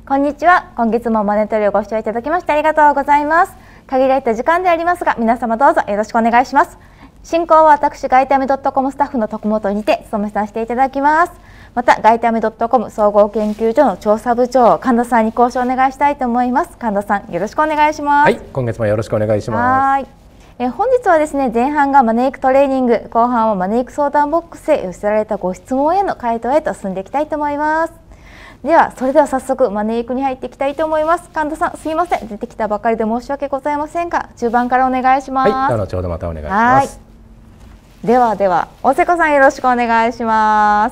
こんにちは。今月もマネトレをご視聴いただきましてありがとうございます。限られた時間でありますが、皆様どうぞよろしくお願いします。進行は私、ガイタメ.comスタッフの徳本にて務めさせていただきます。また、ガイタメ.com総合研究所の調査部長、神田さんに講師をお願いしたいと思います。神田さん、よろしくお願いします。 はい、今月もよろしくお願いします。 本日はですね、前半がマネークトレーニング、後半はマネーク相談ボックスへ寄せられたご質問への回答へと進んでいきたいと思います。では、それでは早速マネークに入っていきたいと思います。神田さん、すいません、出てきたばかりで申し訳ございませんが、中盤からお願いします。 はい、後ほどまたお願いします。 では大瀬子さん、よろしくお願いします。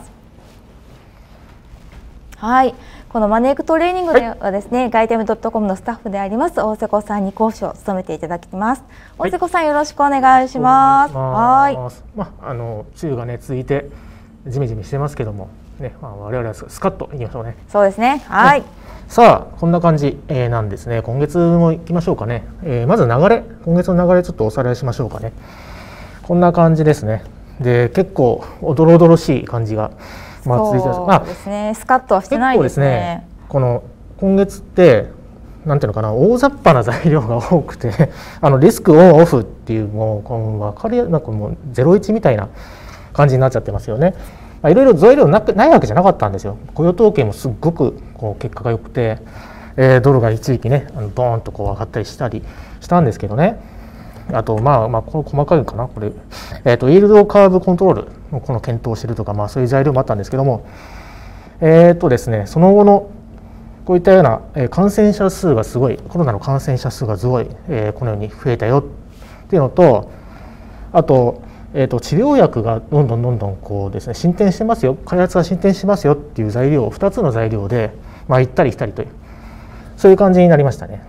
はい。このマネークトレーニングではですね、ガイタメ.comのスタッフであります大瀬子さんに講師を務めていただきます。大瀬子さん、よろしくお願いします。 はい。梅雨がね続いてジメジメしてますけどもね、我々はスカッといきましょうね。 そうですね。はい。 さあこんな感じなんですね。今月もいきましょうかね。まず流れ、今月の流れちょっとおさらいしましょうかね。こんな感じですね。で、結構おどろおどろしい感じが。 続いてます。そうですね。スカッとはしてないですね。 この今月ってなんていうのかな、大雑把な材料が多くてリスクオンオフっていうもう分かりなんかもう01みたいな感じになっちゃってますよね。いろいろ材料ないわけじゃなかったんですよ。雇用統計もすっごくこう結果が良くて、ドルが一時期ねボーンとこう上がったりしたんですけどね。あとこれ細かいかな、これイールドカーブコントロールのこの検討してるとか、そういう材料もあったんですけども、ですね、その後のこういったような感染者数がすごい、コロナの感染者数がすごいこのように増えたよっていうのと、あと治療薬がどんどんこうですね進展してますよ、開発が進展してますよっていう材料、2つの材料で行ったり来たりという、そういう感じになりましたね。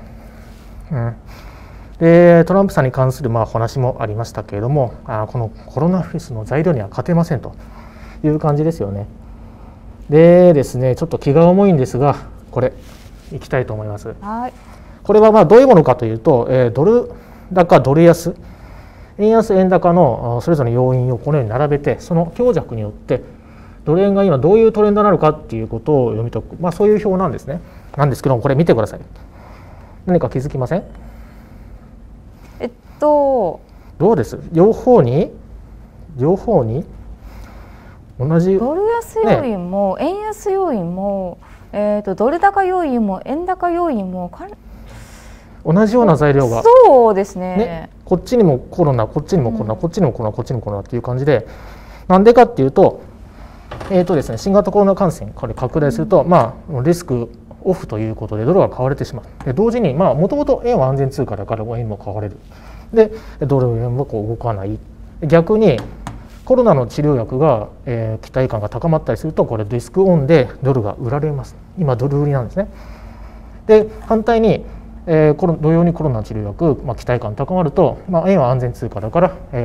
でトランプさんに関するお話もありましたけれども、このコロナウイルスの材料には勝てませんという感じですよね。でですね、ちょっと気が重いんですが、これいきたいと思います。 はい、 これはどういうものかというと、ドル高ドル安、円安円高のそれぞれの要因をこのように並べて、その強弱によってドル円が今どういうトレンドなのかっていうことを読み解く、そういう表なんですね。なんですけども、これ見てください。何か気づきません？どうです？両方に同じドル安要因も、円安要因も、ドル高要因も円高要因も同じような材料が、 そうですね、 こっちにもコロナ、こっちにもコロナ、こっちにもコロナ、こっちにもコロナっていう感じで、なんでかっていうと、ですね、新型コロナ感染これ拡大すると、リスクオフということでドルが買われてしまう。で同時にもともと円は安全通貨だから円も買われる。でドル円もこう動かない。逆にコロナの治療薬が、期待感が高まったりすると、これリスクオンでドルが売られます。今ドル売りなんですね。で反対に、同様にコロナの治療薬、期待感高まると、円は安全通貨だから、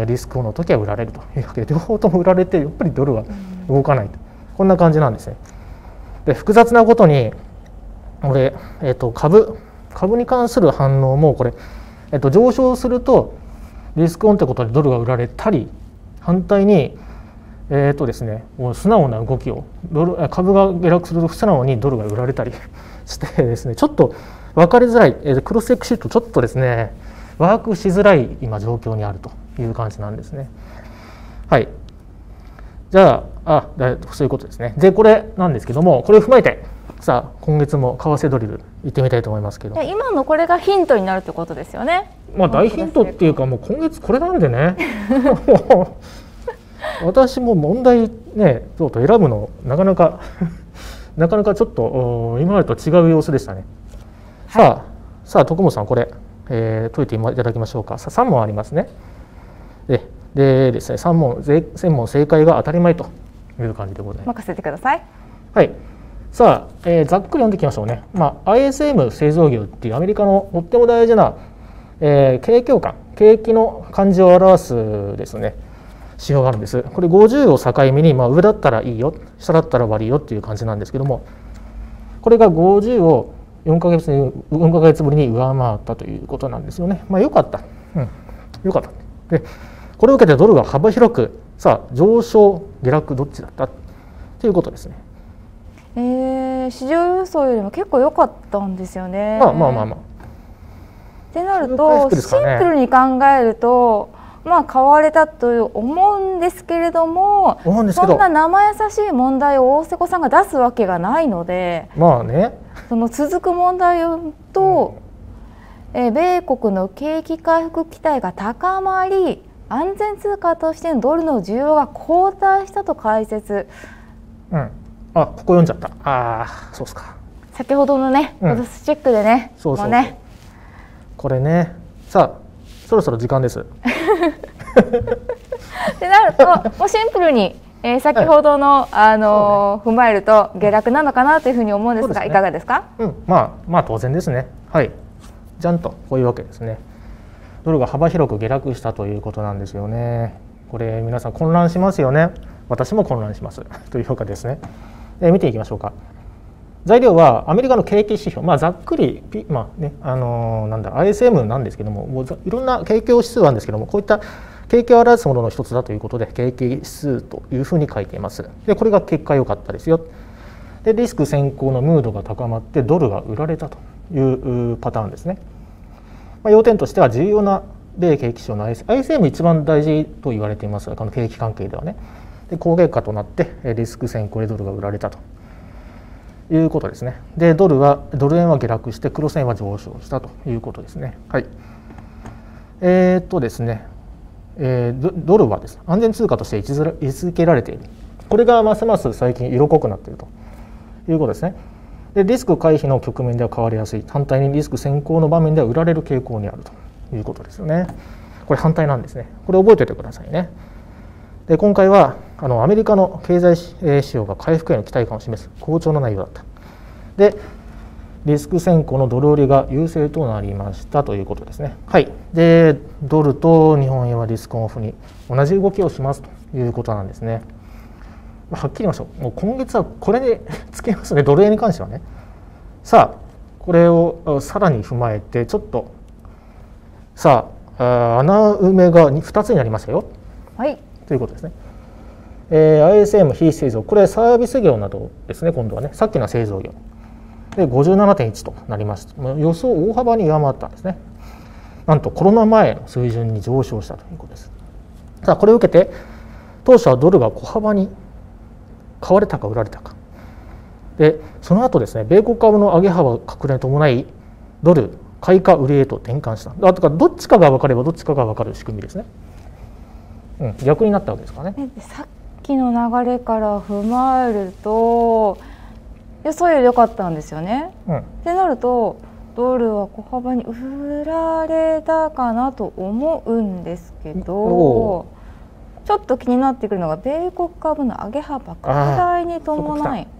リスクオンの時は売られるというわけで、両方とも売られてやっぱりドルは動かないと、こんな感じなんですね。で複雑なことにこれ、株に関する反応もこれ、上昇するとリスクオンということでドルが売られたり、反対にですね、もう素直な動きを株が下落すると素直にドルが売られたりしてですね、ちょっと分かりづらい、クロスエクシートちょっとですねワークしづらい今状況にあるという感じなんですね。はい。じゃあそういうことですね。でこれなんですけども、これを踏まえてさあ今月も為替ドリル行ってみたいと思いますけど、 今のこれがヒントになるってことですよね。 大ヒントっていうか、もう今月これなんでね私も問題ね選ぶのなかなかちょっと今までと違う様子でしたね。さあ徳本さん、これ、解いていただきましょうか。3問ありますね。でですね、全問正解が当たり前という感じでございます。 任せてください。 はい。さあ、ざっくり読んでいきましょうね。ISM 製造業っていうアメリカのとっても大事な、景況感、景気の感じを表すですね指標があるんです。これ50を境目に、上だったらいいよ、下だったら悪いよっていう感じなんですけども、これが50を4ヶ月ぶりに上回ったということなんですよね。よかった、よかった。でこれを受けてドルが幅広く、さあ上昇下落どっちだったということですね。 市場予想よりも結構良かったんですよね。 まあ。 ってなると、シンプルに考えると買われたと思うんですけれども、そんな生優しい問題を大瀬古さんが出すわけがないので、その続く問題と、米国の景気回復期待が高まり、安全通貨としてのドルの需要が後退したと解説。 ここ読んじゃった。そうですか。 先ほどのね、ボルスチェックでね、 これね、さあそろそろ時間です。 ってなると、もうシンプルに、先ほどの、踏まえると下落なのかなというふうに思うんですが、いかがですか？ まあ当然ですね。はい。じゃんとこういうわけですね。ドルが幅広く下落したということなんですよね。これ皆さん混乱しますよね。私も混乱しますという評価ですね。見ていきましょうか。材料はアメリカの景気指標、ざっくり、ISM なんですけども、いろんな景況指数なんですけども、こういった景気を表すものの一つだということで、景気指数というふうに書いています。でこれが結果良かったですよ。でリスク先行のムードが高まってドルが売られたというパターンですね。要点としては重要な米景気指標の ISM 一番大事と言われていますが、この景気関係ではね。で好結果となってリスク先行でドルが売られたということですね。でドル円は下落して黒線は上昇したということですね。はい。ですね、ドルはですね、安全通貨として位置づけられている。これがますます最近色濃くなっているということですね。でリスク回避の局面では買われやすい、反対にリスク先行の場面では売られる傾向にあるということですよね。これ反対なんですね。これ覚えておいてくださいね。で今回はアメリカの経済指標が回復への期待感を示す好調な内容だった。でリスク先行のドル売りが優勢となりましたということですね。はい。でドルと日本円はリスクオフに同じ動きをしますということなんですね。はっきり言いましょう。もう今月はこれでつけますね。ドル円に関してはね。さあこれをさらに踏まえてちょっとさあ穴埋めが2つになりましたよ。 はい。 ということですね。ISM 非製造、これサービス業などですね。今度はね、さっきの製造業で 57.1 となりました。予想を大幅に上回ったんですね。なんとコロナ前の水準に上昇したということです。さあこれを受けて当初はドルが小幅に買われたか売られたかで、その後ですね、米国株の上げ幅拡大に伴いドル買いか売りへと転換した。だからどっちかが分かればどっちかが分かる仕組みですね。逆になったわけですかね。 さっきの流れから踏まえると予想より良かったんですよね。ってなるとドルは小幅に売られたかなと思うんですけど、ちょっと気になってくるのが米国株の上げ幅拡大に伴い。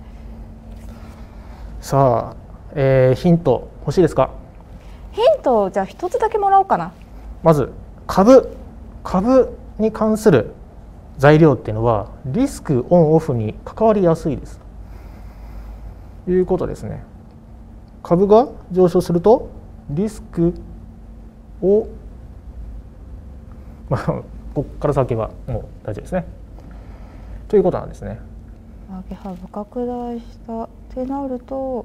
さあ、ヒント欲しいですか？ ヒントをじゃあ一つだけもらおうかな。 まず株に関する材料っていうのはリスクオンオフに関わりやすいですということですね。株が上昇するとリスクをここから先はもう大丈夫ですねということなんですね。 上げ幅拡大したってなると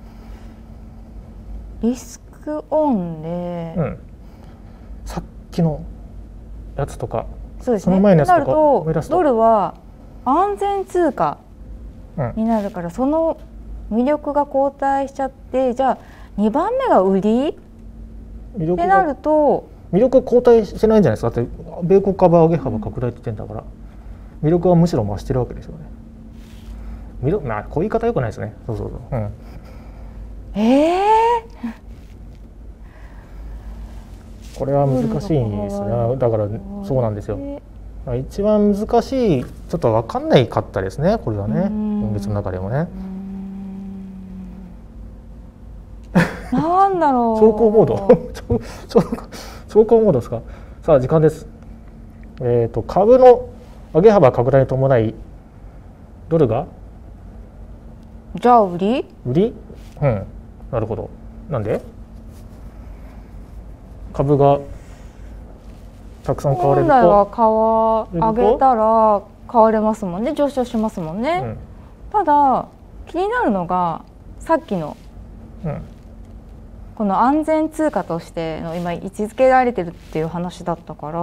リスクオンで、 さっきのやつとかそうですね、その前のやつとか思い出すとドルは安全通貨になるから、その魅力が後退しちゃって、じゃあ2番目が売りってなると魅力後退してないんじゃないですか。だって米国株上げ幅拡大って言ってんだから、魅力はむしろ増してるわけですよね。こういう言い方よくないですね。そう。これは難しいですね。だからそうなんですよ。一番難しい、ちょっと分かんないかったですね。これはね、今月の中でもね。 なんだろう。 長考モード長考モードですか。さあ時間です。株の上げ幅拡大に伴いドルがじゃあ売りなるほど。なんで株がたくさん買われると、 本来は上げたら買われますもんね、上昇しますもんね。ただ気になるのがさっきの、この安全通貨としての今位置づけられてるっていう話だったから、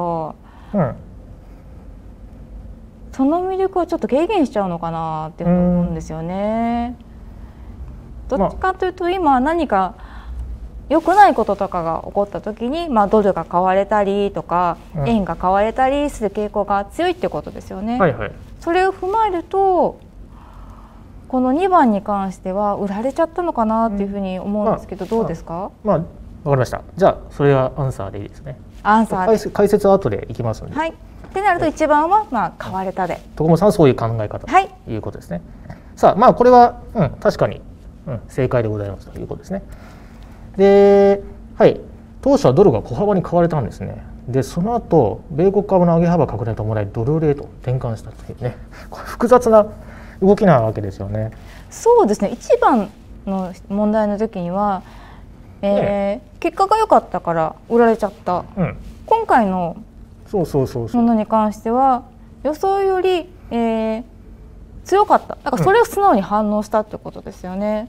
その魅力をちょっと軽減しちゃうのかなって思うんですよね。どっちかというと今何か良くないこととかが起こった時に、ドルが買われたりとか、円が買われたりする傾向が強いってことですよね。それを踏まえるとこの2番に関しては売られちゃったのかなっていうふうに思うんですけど、どうですか？ わかりました。じゃあそれはアンサーでいいですね。 アンサーで解説は後でいきますので。 はい。ってなると1番は買われたで。 徳本さんはそういう考え方ということですね。さあこれは、確かに、正解でございますということですね。で、当初はドルが小幅に買われたんですね。でその後米国株の上げ幅拡大と伴いドルレート転換したというね、これ複雑な動きなわけですよね。 そうですね。1番の問題の時には、結果が良かったから売られちゃった。今回のものに関しては予想より、強かった。だからそれを素直に反応したってことですよね。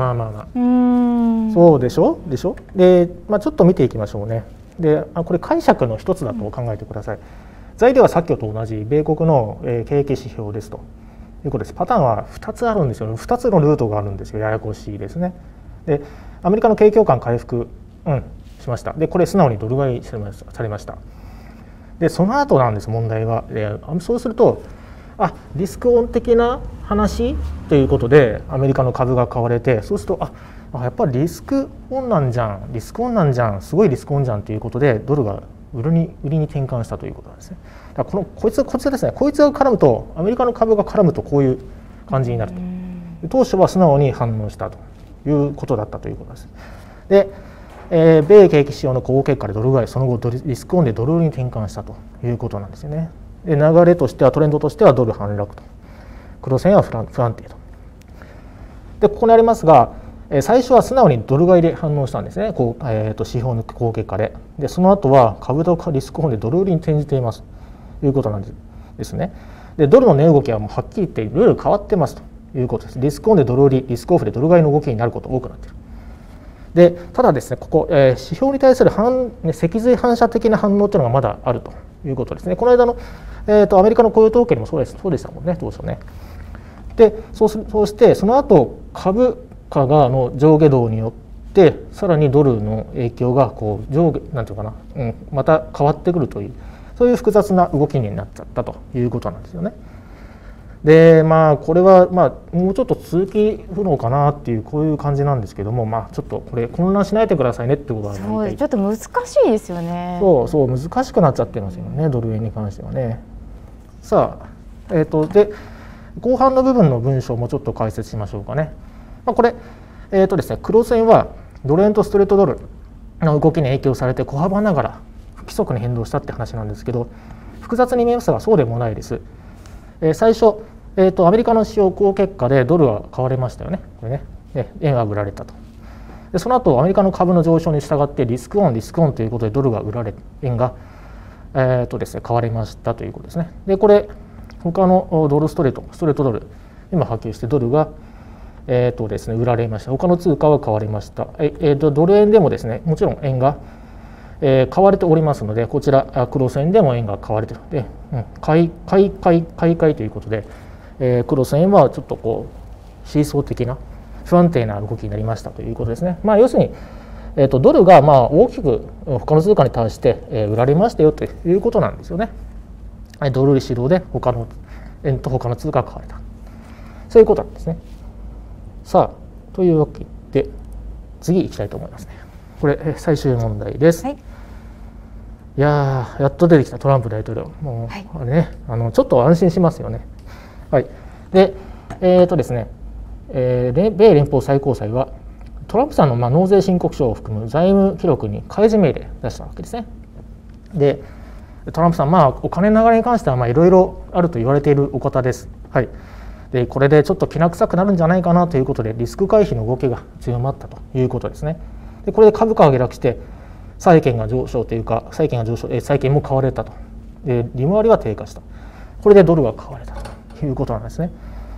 そうでしょで、ちょっと見ていきましょうね。でこれ解釈の一つだと考えてください。材料はさっきと同じ米国の景気指標ですということです。パターンは2つあるんですよね。2つのルートがあるんですよ。ややこしいですね。でアメリカの景況感回復、しました。でこれ素直にドル買いされました。でその後なんです問題は。そうするとリスクオン的な話ということでアメリカの株が買われて、そうするとやっぱりリスクオンなんじゃんすごいリスクオンじゃんということでドルが売りに転換したということなんですね。だからこいつですね、こいつが絡むとアメリカの株が絡むとこういう感じになると。当初は素直に反応したということだったということです。で、米景気指標の好結果でドル買い、その後リスクオンでドル売りに転換したということなんですよね。で流れとしてはトレンドとしてはドル反落と、黒線は不安定と。でここにありますが、最初は素直にドル買いで反応したんですね。指標の好結果で。でその後は株とリスクオンでドル売りに転じていますということなんですね。でドルの値動きはもうはっきり言っていろいろ変わってますということです。リスクオンでドル売り、リスクオフでドル買いの動きになることが多くなっている。でただですね、ここ、指標に対する脊髄反射的な反応というのがまだあるということですね。この間の、アメリカの雇用統計にもそうでしたもんね、当初ね。でそうしてその後株価の上下動によってさらにドルの影響が上下なんていうかな、また変わってくるという、そういう複雑な動きになっちゃったということなんですよね。でこれはもうちょっと続き不能かなっていうこういう感じなんですけども、ちょっとこれ混乱しないでくださいねってことはそうちょっと難しいですよね。 そう難しくなっちゃってますよね、ドル円に関してはね。さあで後半の部分の文章もちょっと解説しましょうかね。これですね、黒線はドル円とストレートドルの動きに影響されて小幅ながら不規則に変動したって話なんですけど、複雑に見えますがそうでもないです。最初アメリカの主要好結果でドルは買われましたよね。これね、円が売られたと。でその後アメリカの株の上昇に従ってリスクオンということでドルが売られ、円がですね、買われましたということですね。でこれ他のドルストレートドル今波及してドルがですね、売られました。他の通貨は買われました。ドル円でもですね、もちろん円が買われておりますので、こちら黒線でも円が買われているので、買いということで、黒線はちょっとシーソー的な不安定な動きになりましたということですね。要するに、ドルが大きく他の通貨に対して、売られましたよということなんですよね。ドル売り指導で他の円と他の通貨が買われた、そういうことなんですね。さあというわけで次いきたいと思いますね。これ最終問題です。いややっと出てきたトランプ大統領、もうね、ちょっと安心しますよね。でですね、米連邦最高裁はトランプさんの納税申告書を含む財務記録に開示命令出したわけですね。でトランプさん、お金の流れに関してはいろいろあると言われているお方です。でこれでちょっときな臭くなるんじゃないかなということでリスク回避の動きが強まったということですね。でこれで株価が下落して債券が上昇というか債券も買われたと。で利回りは低下した。これでドルが買われたということなんですね。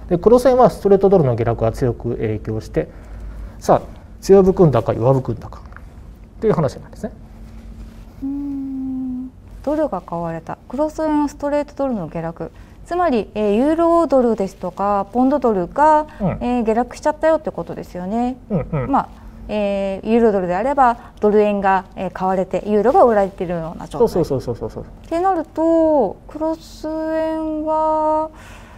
で黒線はストレートドルの下落が強く影響して、さあ強含んだか弱含んだかという話なんですね。 ドルが買われた、黒線ストレートドルの下落、つまり、ユーロドルですとかポンドドルが、下落しちゃったよってことですよね。まあユーロドルであればドル円が買われてユーロが売られているような状態。ってなるとクロス円は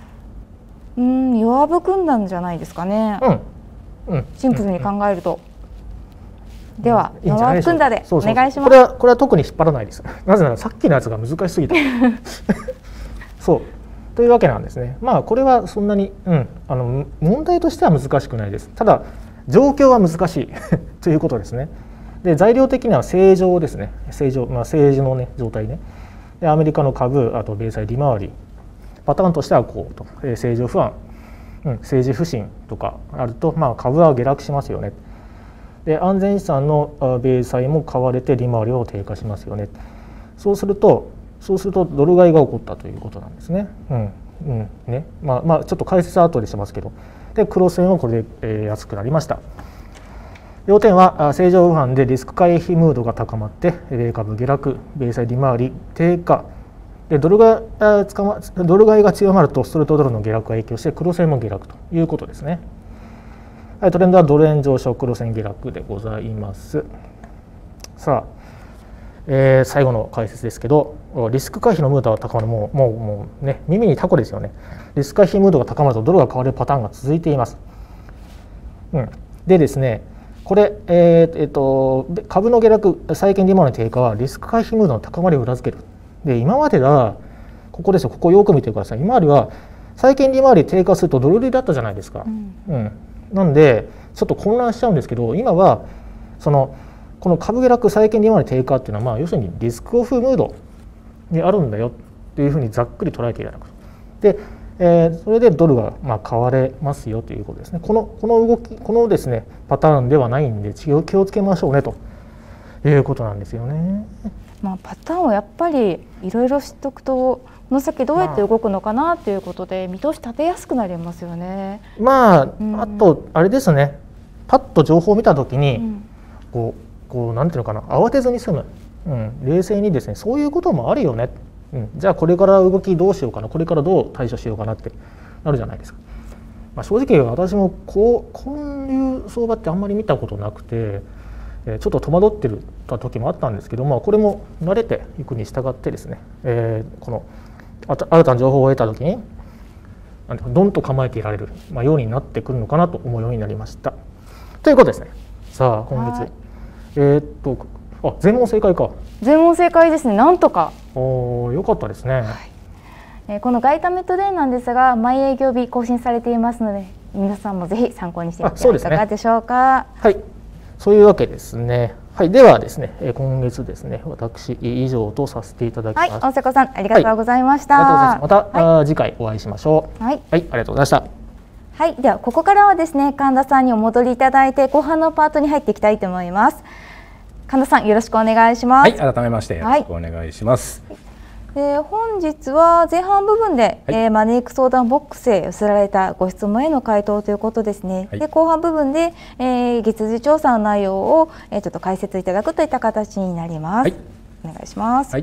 弱含んだんじゃないですかね。シンプルに考えると。では弱含んだでお願いします。 これは特に引っ張らないです。なぜならさっきのやつが難しすぎた。そうというわけなんですね。まあこれはそんなに、問題としては難しくないです。ただ状況は難しいということですね。で材料的には正常ですね。正常、政治の、状態ね。でアメリカの株、あと米債利回りパターンとしてはこうと、政情不安、政治不信とかあると、株は下落しますよね。で安全資産の米債も買われて利回りは低下しますよね。そうするとドル買いが起こったということなんですね。ちょっと解説は後でしますけど、で黒線はこれで、安くなりました。要点は正常不安でリスク回避ムードが高まって米株下落、米債利回り低下でドル買いが強まるとストレートドルの下落が影響して黒線も下落ということですね。トレンドはドル円上昇、黒線下落でございます。さあ、最後の解説ですけど、リスク回避のムードが高まる、もうね、耳にタコですよね。リスク回避ムードが高まるとドルが買われるパターンが続いています。でですね、これ、株の下落、債券利回りの低下はリスク回避ムードの高まりを裏付ける。で今まではここですよ、ここよく見てください。今までは債券利回り低下するとドル売りだったじゃないですか。なんでちょっと混乱しちゃうんですけど、今はこの株下落、債券利回り低下っていうのは、要するにリスクオフムードにあるんだよっていうふうにざっくり捉えていただく。で、それでドルが買われますよということですね。この動き、このですねパターンではないんで気をつけましょうねということなんですよね。 パターンをやっぱりいろいろ知っておくと、この先どうやって動くのかなということで見通し立てやすくなりますよね。あとあれですね、パッと情報を見たときに、なんていうのかな、慌てずに済む、冷静にですね、そういうこともあるよね、じゃあこれから動きどうしようかな、これからどう対処しようかなってなるじゃないですか。正直私もこういう相場ってあんまり見たことなくて、ちょっと戸惑ってた時もあったんですけど、これも慣れていくに従ってですね、この新たな情報を得た時にドンと構えていられる、ようになってくるのかなと思うようになりました。ということですね。さあ今月、全問正解か。 全問正解ですね。なんとか。 よかったですね。 この外為トレーなんですが、毎営業日更新されていますので、皆さんもぜひ参考にしてみてはいかがでしょうか。 はい、そういうわけですね。はい、ではですね、今月ですね、私以上とさせていただきます。 大瀬子さん、ありがとうございました。 ありがとうございます。また、次回お会いしましょう。はい、ありがとうございました。 はい、ではここからはですね、神田さんにお戻りいただいて後半のパートに入っていきたいと思います。神田さん、よろしくお願いします。 はい、改めましてよろしくお願いします。 本日は前半部分で、マネーク相談ボックスへ寄せられたご質問への回答ということですね。で後半部分で、月次調査の内容を、ちょっと解説いただくといった形になります。お願いします。 はい、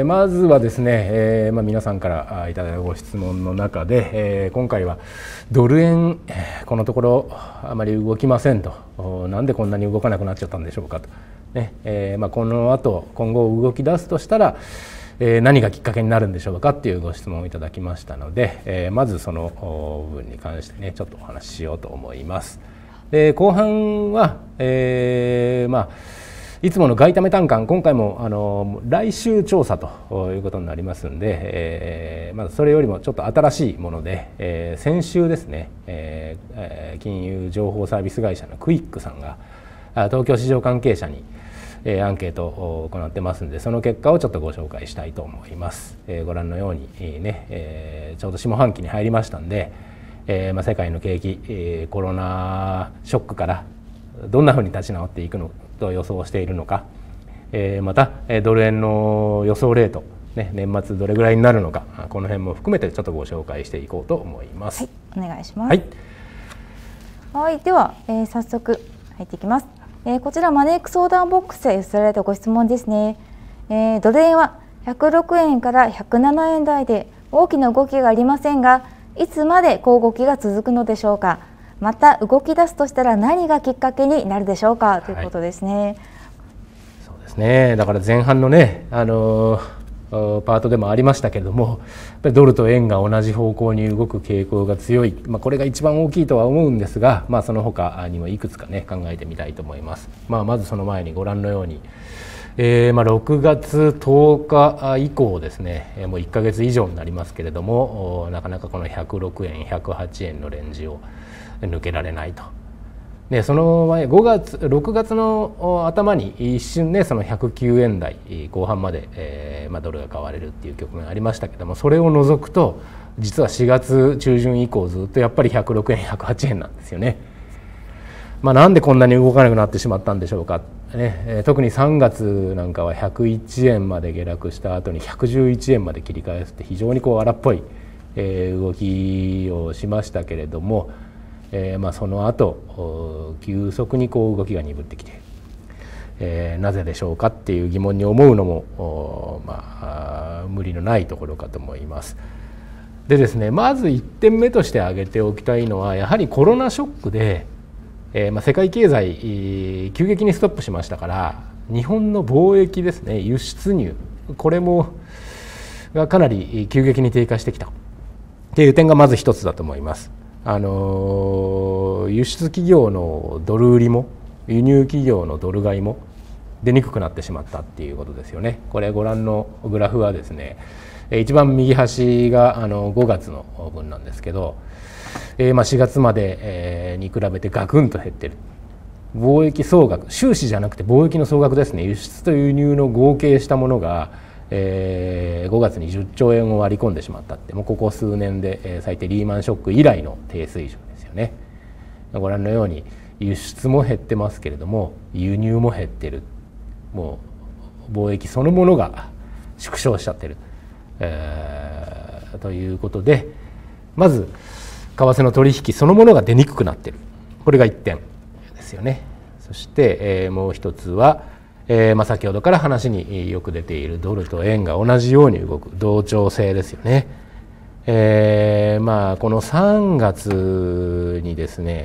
まずはですね、皆さんからいただいたご質問の中で、今回はドル円、このところあまり動きませんと、なんでこんなに動かなくなっちゃったんでしょうかと、この後今後動き出すとしたら何がきっかけになるんでしょうかっていうご質問をいただきましたので、まずその部分に関してねちょっとお話ししようと思います。で後半は、いつもの外為単価、今回も来週調査ということになりますんで、それよりもちょっと新しいもので、先週ですね、金融情報サービス会社のクイックさんが東京市場関係者にアンケートを行ってますんで、その結果をちょっとご紹介したいと思います。ご覧のようにちょうど下半期に入りましたんで、世界の景気、コロナショックからどんなふうに立ち直っていくのと予想しているのか、またドル円の予想レートね、年末どれぐらいになるのか、この辺も含めてちょっとご紹介していこうと思います。 はい、お願いします。 はい、 はい、では、早速入っていきます。こちらマネーク相談ボックスへ寄せられたご質問ですね。ドル円は106円から107円台で大きな動きがありませんが、いつまで小動きが続くのでしょうか。また動き出すとしたら何がきっかけになるでしょうか、ということですね。 そうですね。だから前半のね、パートでもありましたけれども、やっぱりドルと円が同じ方向に動く傾向が強い、これが一番大きいとは思うんですが、その他にもいくつかね考えてみたいと思います。まずその前にご覧のように、6月10日以降ですね、もう1ヶ月以上になりますけれども、なかなかこの106円108円のレンジを抜けられないと。でその前6月の頭に一瞬ね、その109円台後半まで、ドルが買われるっていう局面ありましたけども、それを除くと実は4月中旬以降ずっとやっぱり106円108円なんですよね。なんでこんなに動かなくなってしまったんでしょうか、ね、特に3月なんかは101円まで下落した後に111円まで切り返すって非常に荒っぽい、動きをしましたけれども、その後急速に動きが鈍ってきて、なぜでしょうかっていう疑問に思うのも無理のないところかと思います。でですね、まず1点目として挙げておきたいのはやはりコロナショックで、世界経済急激にストップしましたから、日本の貿易ですね、輸出入これもがかなり急激に低下してきたっていう点がまず一つだと思います。輸出企業のドル売りも輸入企業のドル買いも出にくくなってしまったっていうことですよね。これご覧のグラフはですね、一番右端が5月の分なんですけど、4月までに比べてガクンと減ってる。貿易総額、収支じゃなくて貿易の総額ですね、輸出と輸入の合計したものが5月に10兆円を割り込んでしまったって、もうここ数年で最低リーマンショック以来の低水準ですよね。ご覧のように輸出も減ってますけれども輸入も減ってる。もう貿易そのものが縮小しちゃってる、ということで、まず為替の取引そのものが出にくくなってる、これが1点ですよね。そして、もう一つは、先ほどから話によく出ているドルと円が同じように動く同調性ですよね。この3月にですね、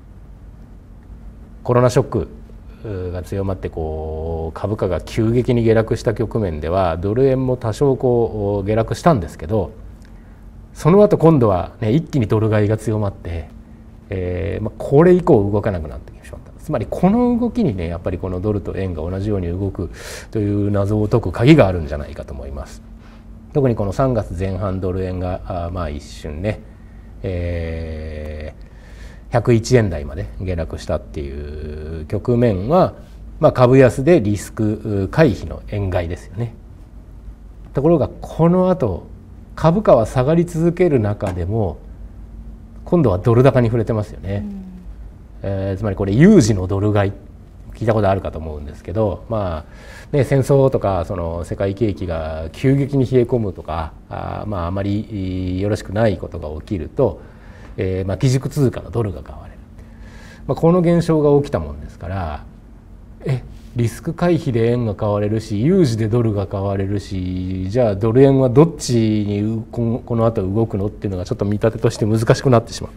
コロナショックが強まって株価が急激に下落した局面ではドル円も多少下落したんですけど、その後今度は、一気にドル買いが強まって、これ以降動かなくなってしまった。つまりこの動きにね、やっぱりこのドルと円が同じように動くという謎を解く鍵があるんじゃないかと思います。特にこの3月前半ドル円が一瞬ね、101円台まで下落したっていう局面は、株安でリスク回避の円買いですよね。ところがこの後株価は下がり続ける中でも今度はドル高に触れてますよね。つまりこれ有事のドル買い聞いたことあるかと思うんですけど、戦争とかその世界景気が急激に冷え込むとかあまりよろしくないことが起きると、基軸通貨のドルが買われる、この現象が起きたもんですから、リスク回避で円が買われるし有事でドルが買われるし、じゃあドル円はどっちにこの後動くのっていうのがちょっと見立てとして難しくなってしまった、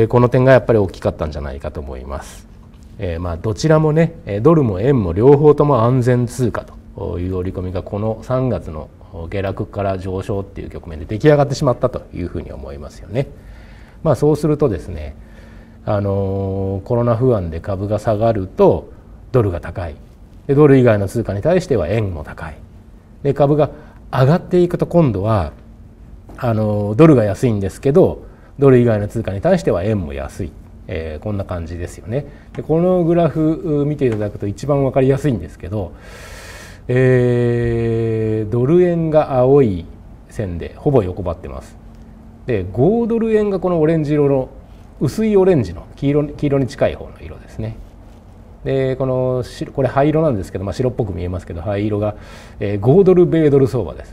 この点がやっぱり大きかったんじゃないかと思います。どちらもね、ドルも円も両方とも安全通貨という織り込みがこの3月の下落から上昇っていう局面で出来上がってしまったというふうに思いますよね。そうするとですね、コロナ不安で株が下がるとドルが高い、でドル以外の通貨に対しては円も高い、で株が上がっていくと今度はドルが安いんですけどドル以外の通貨に対しては円も安い、こんな感じですよね。でこのグラフ見ていただくと一番分かりやすいんですけど、ドル円が青い線でほぼ横ばってます。で5ドル円がこのオレンジ色の薄いオレンジの黄色に近い方の色ですね。 でこれ灰色なんですけど、白っぽく見えますけど灰色が、5ドル米ドル相場です。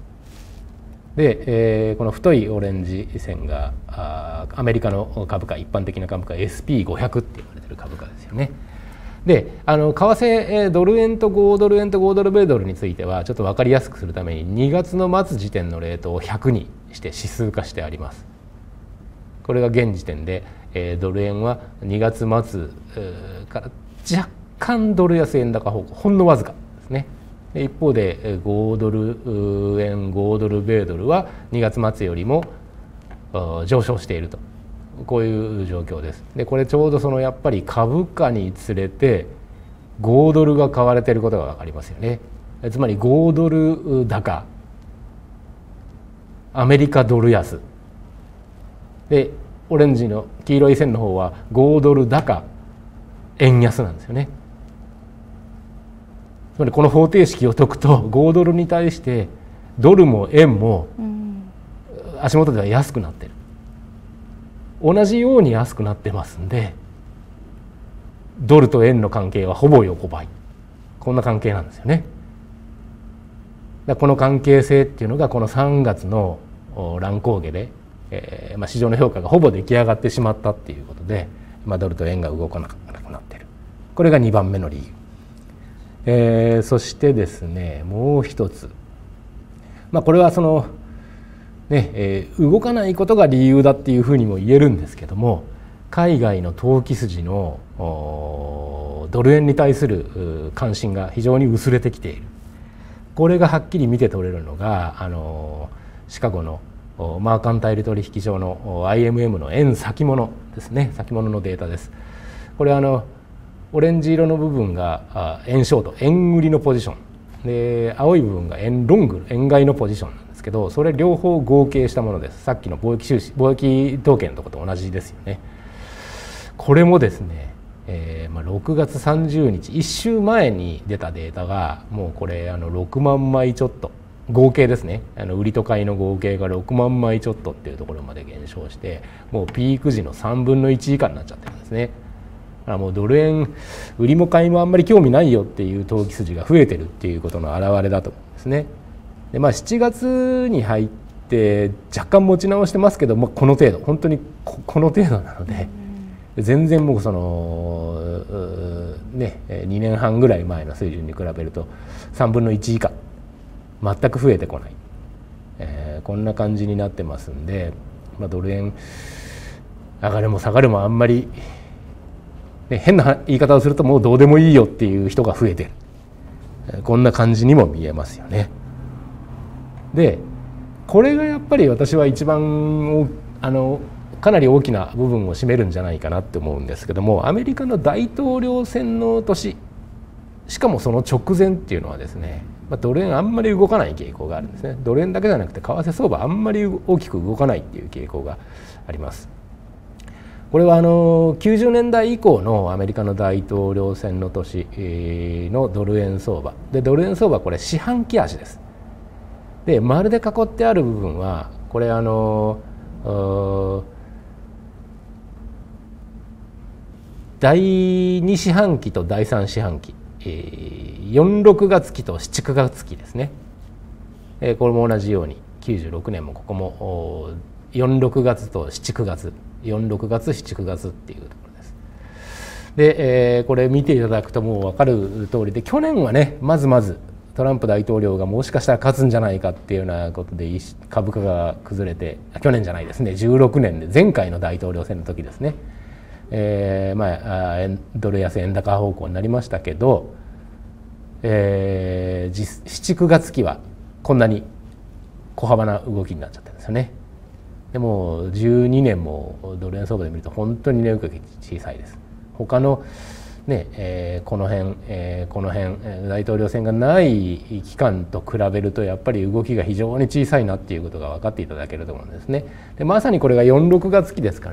で、この太いオレンジ線がアメリカの株価、一般的な株価 SP500 って言われてる株価ですよね。で為替ドル円と5ドル円と5ドル米ドルについてはちょっと分かりやすくするために2月の末時点のレートを100にして指数化してあります。これが現時点で、ドル円は2月末から若干ドル安円高方向、ほんのわずかですね。一方で5ドル円5ドル米ドルは2月末よりも上昇していると、こういう状況です。でこれちょうどやっぱり株価につれて5ドルが買われていることが分かりますよね。つまり5ドル高、アメリカドル安で、オレンジの黄色い線の方は5ドル高円安なんですよね。つまりこの方程式を解くと5ドルに対してドルも円も足元では安くなってる、同じように安くなってますんで、ドルと円の関係はほぼ横ばい、こんな関係なんですよね。この関係性っていうのがこの3月の乱高下で、市場の評価がほぼ出来上がってしまったっていうことで、ドルと円が動かなくなっている、これが2番目の理由。そしてですね、もう一つ、これは動かないことが理由だっていうふうにも言えるんですけども、海外の投機筋のドル円に対する関心が非常に薄れてきている。これがはっきり見て取れるのがシカゴのマーカンタイル取引所の IMM の円先物ですね、先物のデータです。これオレンジ色の部分が円ショート、円売りのポジションで、青い部分が円ロング、円買いのポジションなんですけど、それ両方合計したものです。さっきの貿易統計のところと同じですよね。これもですね、6月30日1週前に出たデータがもうこれ6万枚ちょっと、合計ですね、売りと買いの合計が6万枚ちょっとっていうところまで減少して、もうピーク時の3分の1以下になっちゃってるんですね。もうドル円売りも買いもあんまり興味ないよっていう投機筋が増えてるっていうことの表れだと思うんですね。で7月に入って若干持ち直してますけども、この程度、本当にこの程度なので、全然もう2年半ぐらい前の水準に比べると3分の1以下、全く増えてこない、こんな感じになってますんで、ドル円上がるも下がるもあんまり変な言い方をするともうどうでもいいよっていう人が増えてる、こんな感じにも見えますよね。でこれがやっぱり私は一番かなり大きな部分を占めるんじゃないかなって思うんですけども、アメリカの大統領選の年、しかもその直前っていうのはですね、ドル円あんまり動かない傾向があるんですね。ドル円だけじゃなくて為替相場あんまり大きく動かないっていう傾向があります。これは90年代以降のアメリカの大統領選の年のドル円相場で、ドル円相場これ四半期足です。で丸で囲ってある部分はこれ第2四半期と第3四半期、4-6月期と7-9月期ですね。これも同じように96年もここも4-6月と7-9月、4-6月7-9月っていうところです。で、これ見ていただくともう分かる通りで、去年はねまずトランプ大統領がもしかしたら勝つんじゃないかっていうようなことで株価が崩れて、去年じゃないですね、16年で前回の大統領選の時ですね、ドル安円高方向になりましたけど、7-9月期はこんなに小幅な動きになっちゃったんですよね。でも12年もドル円相場で見ると本当に値動き小さいです。他のこの辺大統領選がない期間と比べるとやっぱり動きが非常に小さいなっていうことが分かっていただけると思うんですね。でまさにこれが4-6月期ですから、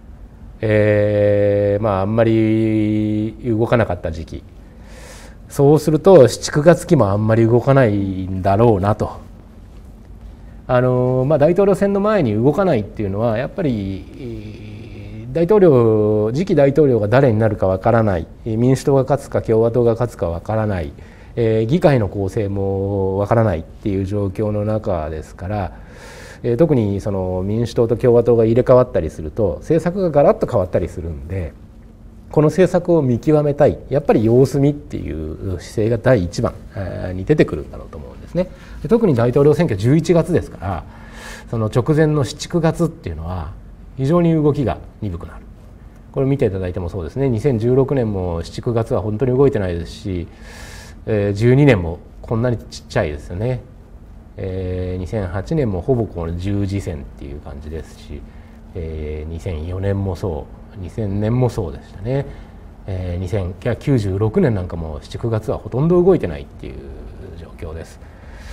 あんまり動かなかった時期、そうすると7-9月期もあんまり動かないんだろうなと。大統領選の前に動かないっていうのはやっぱり次期大統領が誰になるかわからない、民主党が勝つか共和党が勝つかわからない、議会の構成もわからないっていう状況の中ですから、特にその民主党と共和党が入れ替わったりすると政策がガラッと変わったりするんで、この政策を見極めたい、やっぱり様子見っていう姿勢が第一番に出てくるんだろうと思うんですね。で特に大統領選挙11月ですから、その直前の7、9月っていうのは非常に動きが鈍くなる。これ見ていただいてもそうですね。2016年も7、9月は本当に動いてないですし、12年もこんなにちっちゃいですよね。2008年もほぼこの十字線っていう感じですし、2004年もそう2000年もそうでしたね。1996年なんかも7、9月はほとんど動いてないっていう状況です。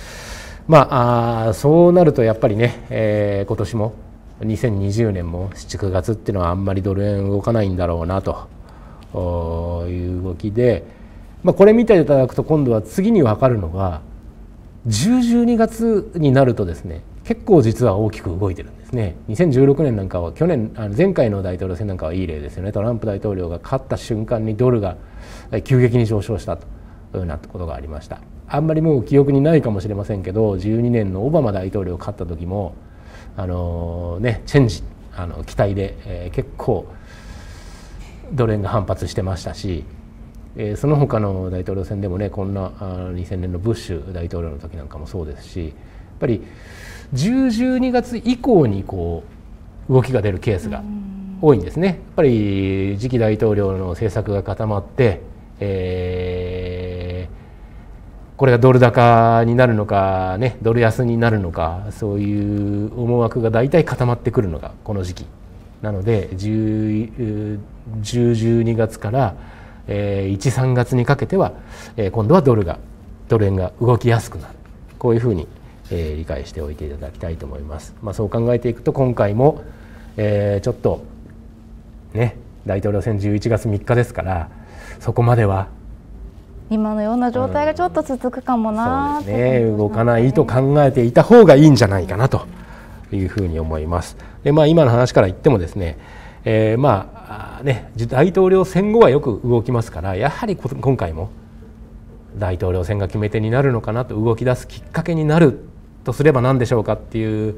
そうなるとやっぱりね、今年も2020年も7、9月っていうのはあんまりドル円動かないんだろうなという動きで、これ見ていただくと今度は次に分かるのが10、12月になるとですね、結構実は大きく動いてるんですね。2016年なんかは前回の大統領選なんかはいい例ですよね。トランプ大統領が勝った瞬間にドルが急激に上昇したというなことがありました。あんまりもう記憶にないかもしれませんけど、12年のオバマ大統領が勝った時もチェンジ期待で、結構ドル円が反発してましたし、その他の大統領選でもね、こんな2000年のブッシュ大統領の時なんかもそうですし、やっぱり10、12月以降にこう動きが出るケースが多いんですね。やっぱり次期大統領の政策が固まって、これがドル高になるのか、ドル安になるのか、そういう思惑が大体固まってくるのがこの時期なので、10、12月から1、3月にかけては、今度はドル円が動きやすくなる、こういうふうに理解しておいていただきたいと思います。そう考えていくと今回も、ちょっとね、大統領選11月3日ですから、そこまでは今のような状態がちょっと続くかもな、 そうですね、動かないと考えていた方がいいんじゃないかなというふうに思います。で今の話から言ってもですね、大統領選後はよく動きますから、やはり今回も大統領選が決め手になるのかなと、動き出すきっかけになるとすれば何でしょうかっていう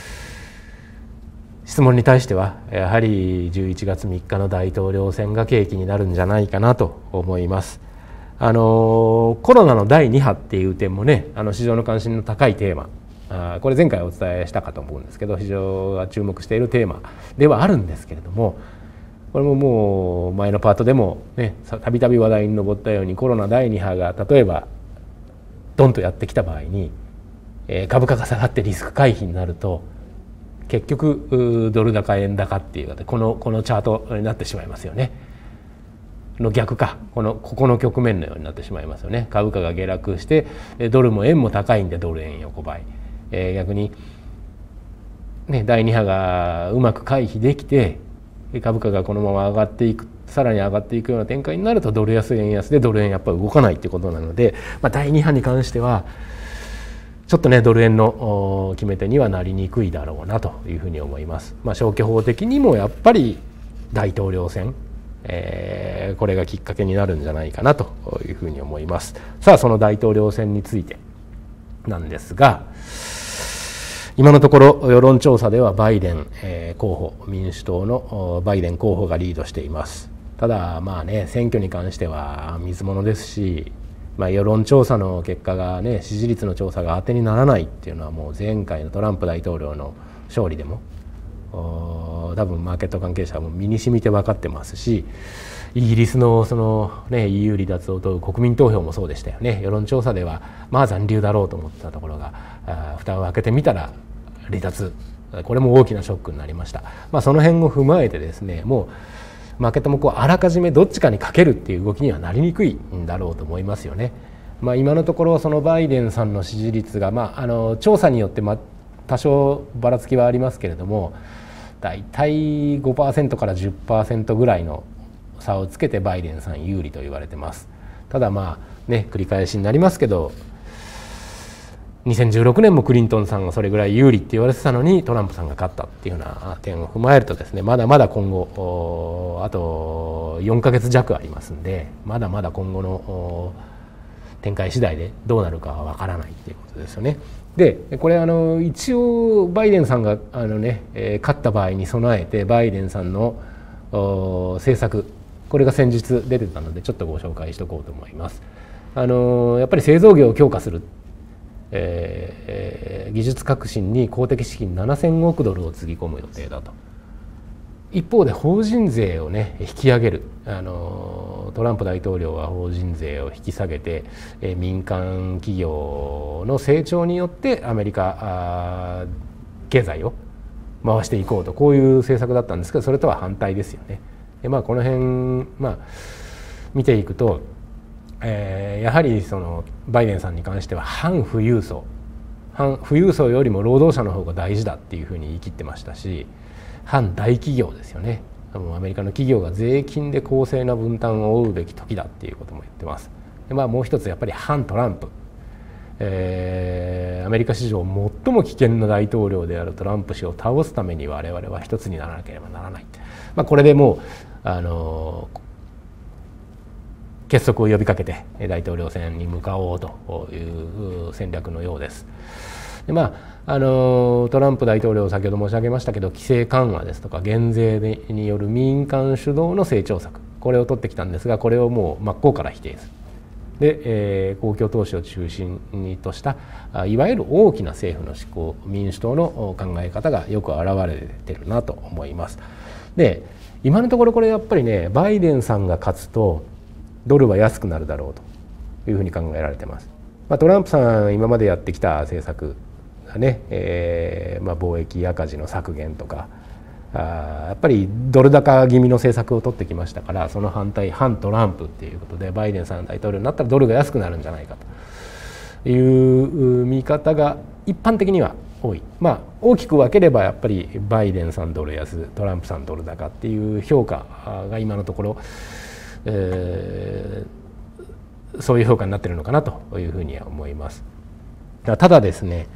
質問に対しては、やはり11月3日の大統領選が契機になるんじゃないかなと思います。コロナの第2波っていう点もね、市場の関心の高いテーマ、これ前回お伝えしたかと思うんですけど、市場が注目しているテーマではあるんですけれども、これももう前のパートでもね、たびたび話題に上ったように、コロナ第2波が例えばドンとやってきた場合に、株価が下がってリスク回避になると、結局ドル高円高っていうこのチャートになってしまいますよね。の逆か、ここの局面のようになってしまいますよね。株価が下落してドルも円も高いんでドル円横ばい、逆に、第2波がうまく回避できて株価がこのまま上がっていく、さらに上がっていくような展開になると、ドル安円安でドル円やっぱり動かないっていうことなので、第2波に関してはちょっとね、ドル円の決め手にはなりにくいだろうなというふうに思います。消去法的にもやっぱり大統領選、これがきっかけになるんじゃないかなというふうに思います。さあ、その大統領選についてなんですが、今のところ世論調査ではバイデン候補、民主党のバイデン候補がリードしています。ただ選挙に関しては水物ですし、世論調査の結果がね、支持率の調査が当てにならないっていうのは、もう前回のトランプ大統領の勝利でも多分マーケット関係者も身に染みて分かってますし、イギリスのEU 離脱を問う国民投票もそうでしたよね。世論調査では残留だろうと思ってたところが、蓋を開けてみたら離脱、これも大きなショックになりました。その辺を踏まえてですね、もうマーケットもあらかじめどっちかにかけるっていう動きにはなりにくいんだろうと思いますよね。今のところそのバイデンさんの支持率が、調査によって多少ばらつきはありますけれども、だいたい 5% から 10% ぐらいの差をつけてバイデンさん有利と言われてます。ただ繰り返しになりますけど、 2016年もクリントンさんがそれぐらい有利って言われてたのにトランプさんが勝ったっていうような点を踏まえるとですね、まだまだ今後あと4ヶ月弱ありますんで、まだまだ今後の展開次第でどうなるかはわからないっていうことですよね。でこれ一応バイデンさんが勝った場合に備えてバイデンさんの政策、これが先日出てたのでちょっとご紹介しておこうと思います。やっぱり製造業を強化する、技術革新に公的資金7000億ドルをつぎ込む予定だと。一方で法人税を引き上げる、トランプ大統領は法人税を引き下げて、民間企業の成長によってアメリカ経済を回していこうと、こういう政策だったんですけど、それとは反対ですよね。でこの辺、見ていくと、やはりそのバイデンさんに関しては反富裕層よりも労働者の方が大事だっていうふうに言い切ってましたし、反大企業ですよね。アメリカの企業が税金で公正な分担を負うべき時だっていうことも言ってます。でもう一つやっぱり反トランプ、アメリカ史上最も危険な大統領であるトランプ氏を倒すために我々は一つにならなければならない。これでもう結束を呼びかけて大統領選に向かおうという戦略のようです。でトランプ大統領、先ほど申し上げましたけど、規制緩和ですとか減税による民間主導の成長策、これを取ってきたんですが、これをもう真っ向から否定する。で、公共投資を中心にとしたいわゆる大きな政府の思考、民主党の考え方がよく表れてるなと思います。で今のところこれやっぱりね、バイデンさんが勝つとドルは安くなるだろうというふうに考えられてます。トランプさん今までやってきた政策がね、貿易赤字の削減とか、やっぱりドル高気味の政策を取ってきましたから、その反対反トランプっていうことでバイデンさん大統領になったらドルが安くなるんじゃないかという見方が一般的には多い。大きく分ければやっぱりバイデンさんドル安、トランプさんドル高っていう評価が今のところ、そういう評価になっているのかなというふうには思います。ただですね、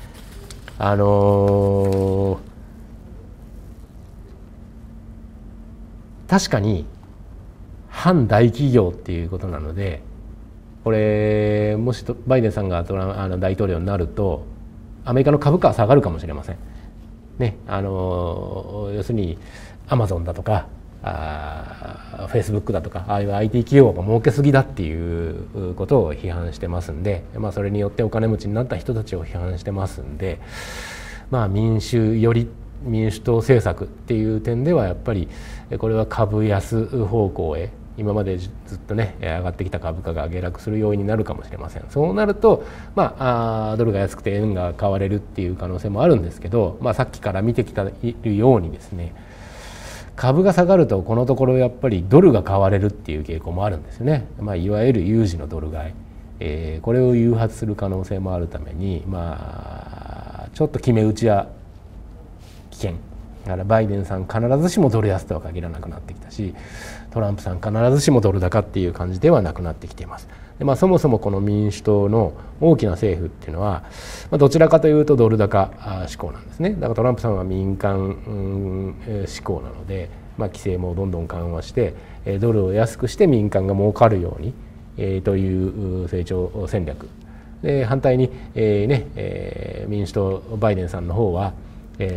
確かに反大企業っていうことなので、これもしバイデンさんが大統領になるとアメリカの株価は下がるかもしれませんね。要するにアマゾンだとかフェイスブックだとか、ああいう IT 企業が儲けすぎだっていうことを批判してますんで、それによってお金持ちになった人たちを批判してますんで、民主党政策っていう点ではやっぱりこれは株安方向へ、今までずっとね上がってきた株価が下落する要因になるかもしれません。そうなるとドルが安くて円が買われるっていう可能性もあるんですけど、さっきから見てきているようにですね、株が下がるとこのところやっぱりドルが買われるっていう傾向もあるんですよね。いわゆる有事のドル買い、これを誘発する可能性もあるために、ちょっと決め打ちは危険だから、バイデンさん必ずしもドル安とは限らなくなってきたし、トランプさん必ずしもドル高っていう感じではなくなってきています。でそもそもこの民主党の大きな政府っていうのは、どちらかというとドル高志向なんですね。だからトランプさんは民間志向なので、規制もどんどん緩和してドルを安くして民間が儲かるように、という成長戦略で、反対に、民主党バイデンさんの方は、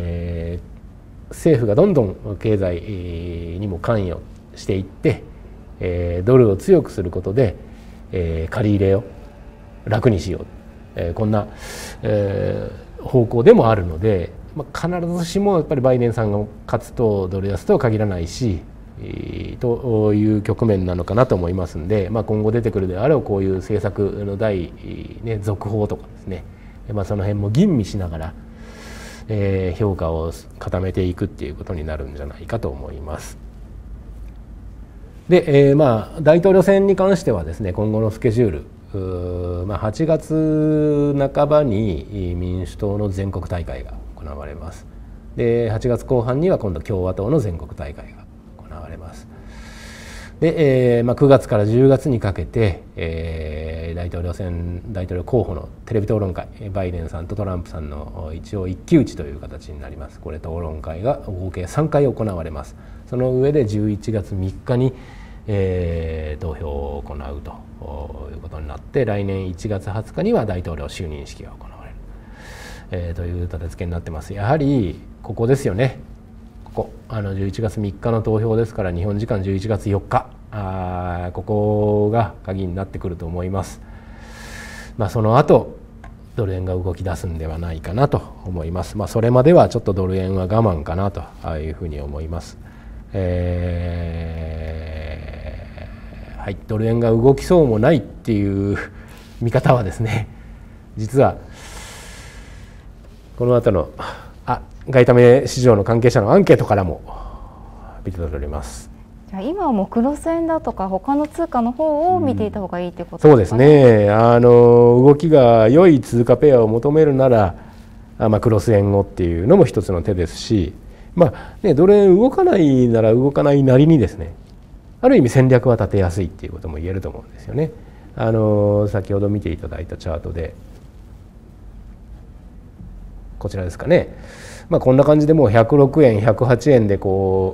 政府がどんどん経済にも関与していって、ドルを強くすることで借り入れを楽にしよう、こんな、方向でもあるので、必ずしもやっぱりバイデンさんが勝つとドル安とは限らないし、という局面なのかなと思いますんで、今後出てくるであろうこういう政策の続報とかですね、その辺も吟味しながら、評価を固めていくっていうことになるんじゃないかと思います。で、大統領選に関してはですね、今後のスケジュール、8月半ばに民主党の全国大会が行われます。で8月後半には今度共和党の全国大会が行われます。 で、9月から10月にかけて、大統領候補のテレビ討論会、バイデンさんとトランプさんの一応一騎打ちという形になります。これ討論会が合計3回行われます。その上で11月3日に、投票を行うということになって、来年1月20日には大統領就任式が行われる、という立て付けになってます。やはりここですよね。11月3日の投票ですから、日本時間11月4日、ここが鍵になってくると思います。その後ドル円が動き出すんではないかなと思います。それまではちょっとドル円は我慢かなというふうに思います。はい、ドル円が動きそうもないっていう見方はですね、実はこの後の外為市場の関係者のアンケートからも見て取れます。 じゃあ今はもうクロス円だとか他の通貨の方を見ていた方がいいということですかね。そうですね。動きが良い通貨ペアを求めるなら、クロス円をっていうのも一つの手ですし、ドル円動かないなら動かないなりにですね、ある意味戦略は立てやすいっていうことも言えると思うんですよね。先ほど見ていただいたチャートでこちらですかね。こんな感じでもう106円108円で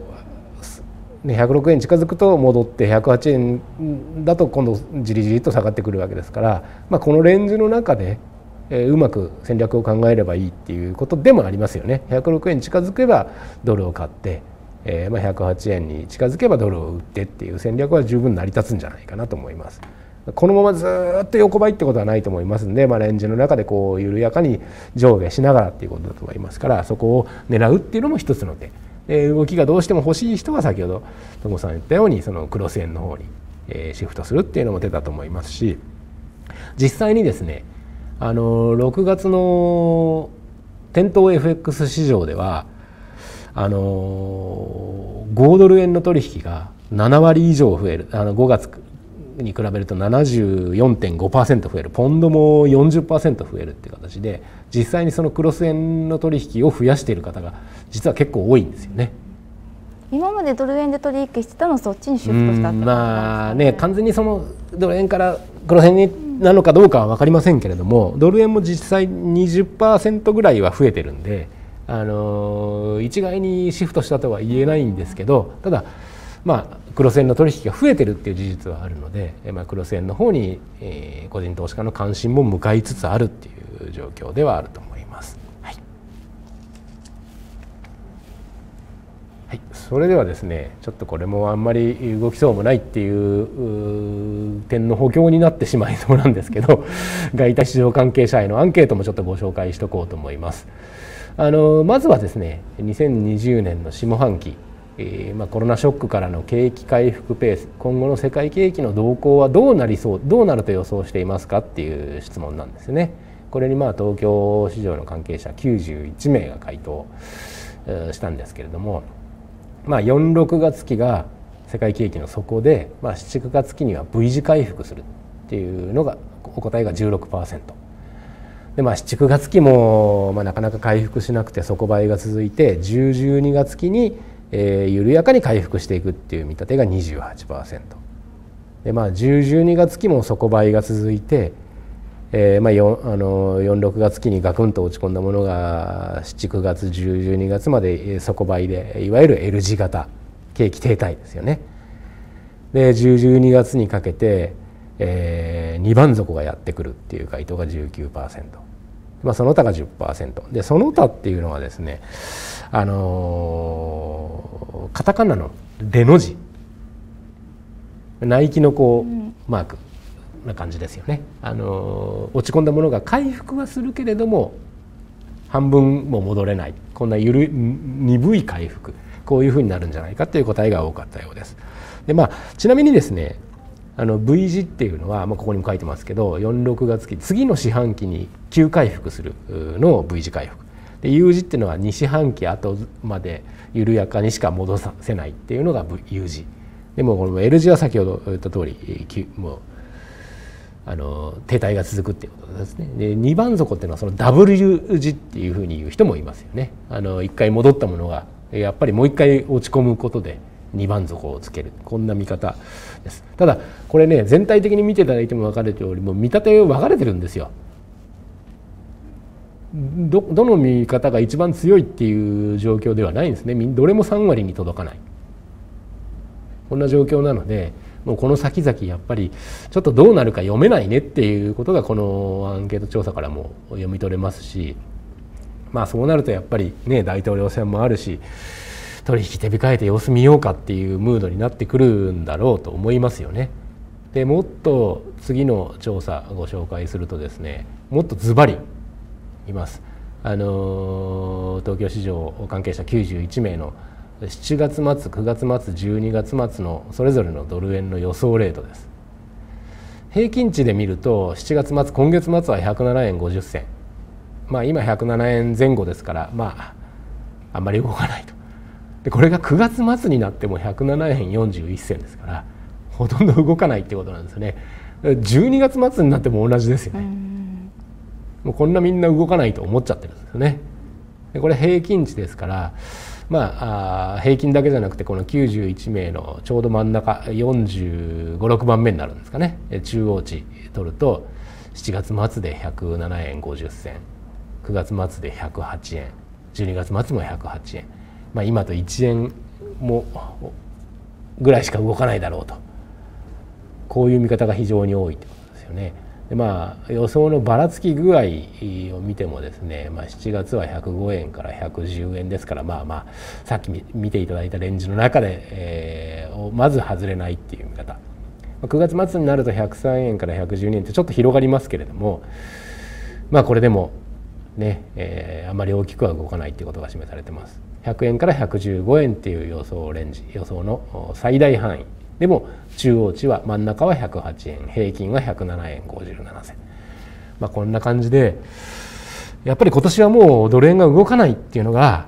106円近づくと戻って108円だと今度じりじりと下がってくるわけですから、このレンジの中でうまく戦略を考えればいいっていうことでもありますよね。106円近づけばドルを買って、108円に近づけばドルを売ってっていう戦略は十分成り立つんじゃないかなと思います。このままずっと横ばいってことはないと思いますので、レンジの中で緩やかに上下しながらっていうことだと思いますから、そこを狙うっていうのも一つの手。動きがどうしても欲しい人は先ほど友さん言ったようにそのクロス円の方にシフトするっていうのも手だと思いますし、実際にですね6月の店頭 FX 市場では5ドル円の取引が7割以上増える、5月に比べると 74.5% 増える、ポンドも 40% 増えるっていう形で、実際にそのクロス円の取引を増やしている方が実は結構多いんですよね。 今までドル円で取引してたのをそっちにシフトしたってことなんですかね。 完全にそのドル円からクロス円なのかどうかは分かりませんけれども、ドル円も実際 20% ぐらいは増えてるんで、一概にシフトしたとは言えないんですけど、ただクロス円の取引が増えてるっていう事実はあるので、クロス円の方に、個人投資家の関心も向かいつつあるっていう状況ではあると思います。はいはい、それではですね、ちょっとこれもあんまり動きそうもないっていう点の補強になってしまいそうなんですけど、外為市場関係者へのアンケートもちょっとご紹介しておこうと思います。まずはですね、2020年の下半期、コロナショックからの景気回復ペース、今後の世界景気の動向はどうなると予想していますかっていう質問なんですね。これに東京市場の関係者91名が回答したんですけれども、4、6月期が世界景気の底で、7、9月期には V 字回復するっていうのがお答えが 16%。で7、9月期もなかなか回復しなくて底ばいが続いて、10、12月期に緩やかに回復していくっていう見立てが 28%。で10、12月期も底ばいが続いて、4、6月期にガクンと落ち込んだものが7、9月、10、12月まで底ばいで、いわゆる L 字型景気停滞ですよね。で10、12月にかけて、2番底がやってくるっていう回答が 19%、その他が 10%。でその他っていうのはですね、カタカナのレの字、ナイキのマークな感じですよね。落ち込んだものが回復はするけれども半分も戻れない、こんな鈍い回復、こういうふうになるんじゃないかという答えが多かったようです。でちなみにですね、V 字っていうのは、ここにも書いてますけど、4、6月期次の四半期に急回復するのを V 字回復で、U 字っていうのは2四半期後まで緩やかにしか戻させないっていうのが U 字で、もこの L 字は先ほど言った通りもう停滞が続くっていうことですね。で2番底っていうのはその W 字っていうふうに言う人もいますよね。一回戻ったものがやっぱりもう一回落ち込むことで 2番底をつける、こんな見方です。ただこれね、全体的に見ていただいても分かる通り、もう見立て分かれてるんですよ。どの見方が一番強いっていう状況ではないんですね。どれも3割に届かない、こんな状況なので、もうこの先々やっぱりちょっとどうなるか読めないねっていうことがこのアンケート調査からも読み取れますし、そうなるとやっぱりね、大統領選もあるし、取引手控えて様子見ようかっていうムードになってくるんだろうと思いますよね。でもっと次の調査ご紹介するとですね、もっとズバリいます。東京市場関係者91名の7月末、9月末、12月末のそれぞれのドル円の予想レートです。平均値で見ると7月末、今月末は107円50銭、今107円前後ですから、あんまり動かないと。でこれが9月末になっても107円41銭ですから、ほとんど動かないってことなんですよね。12月末になっても同じですよね。もうこんなみんな動かないと思っちゃってるんですよね。でこれ平均値ですから、平均だけじゃなくてこの91名のちょうど真ん中45、6番目になるんですかね。中央値取ると7月末で107円50銭、9月末で108円、12月末も108円、今と1円もぐらいしか動かないだろうと、こういう見方が非常に多いということですよね。で予想のばらつき具合を見てもですね、7月は105円から110円ですから、さっき見ていただいたレンジの中で、まず外れないっていう見方。9月末になると103円から112円ってちょっと広がりますけれども、これでもね、あまり大きくは動かないっていうことが示されてます。100円から115円っていう予想レンジ、予想の最大範囲でも中央値は真ん中は108円、平均は107円57銭、こんな感じでやっぱり今年はもうドル円が動かないっていうのが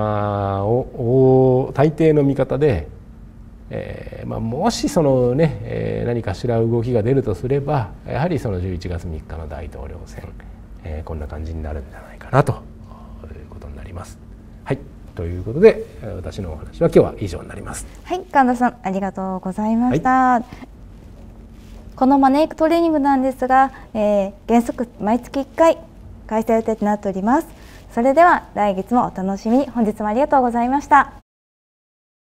大抵の見方で、もしそのね、何かしら動きが出るとすれば、やはりその11月3日の大統領選、こんな感じになるんじゃないかなということになります。はい、ということで私のお話は今日は以上になります。 はい、神田さんありがとうございました。このマネークトレーニングなんですが、原則毎月1回開催予定となっております。それでは来月もお楽しみに。本日もありがとうございました。